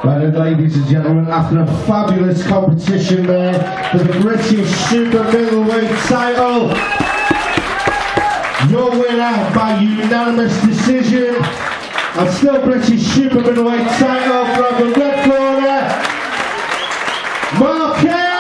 Right then, ladies and gentlemen, after a fabulous competition there for the British Super Middleweight title, your winner by unanimous decision, and still British Super Middleweight title from the red corner, Marquez!